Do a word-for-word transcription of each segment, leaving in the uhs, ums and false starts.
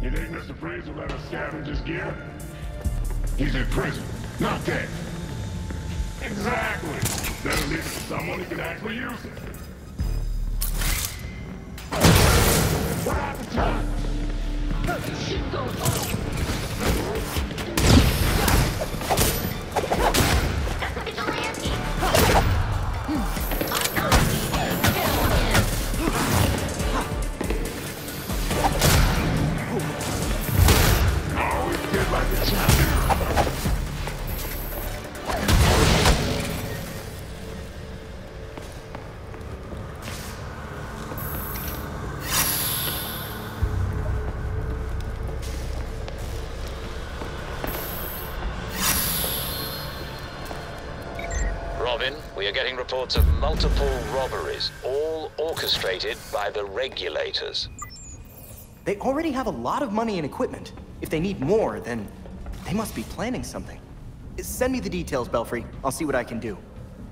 You think Mister Freeze will let us scavenge his gear? He's in prison, not dead. Exactly. Better leave it to someone who can actually use it. What happened to him? Shit goes on. That's a vigilante. I'm not. Oh, he did like a champion. Robin, we are getting reports of multiple robberies, all orchestrated by the regulators. They already have a lot of money and equipment. If they need more, then they must be planning something. Send me the details, Belfry. I'll see what I can do.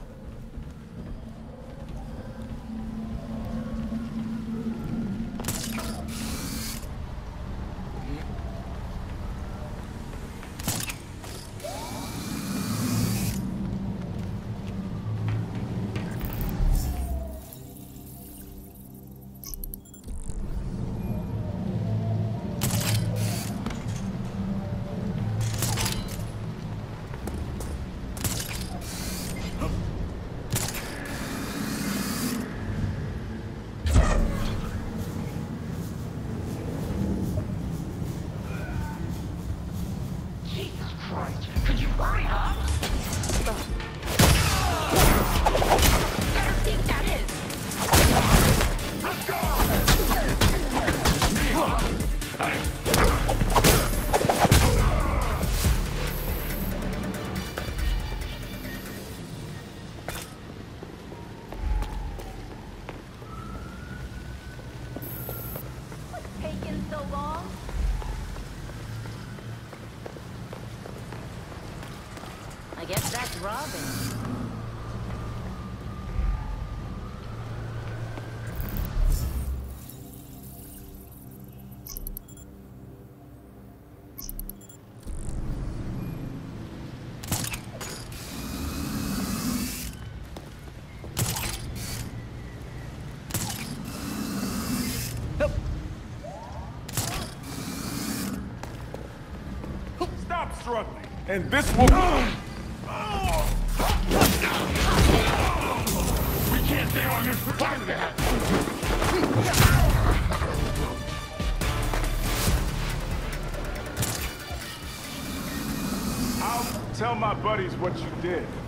Could you hurry up? Better think that is. Let's go! What's taking so long? I guess that's Robin. Stop struggling, and this will... We can't stay on this for time now. I'll tell my buddies what you did.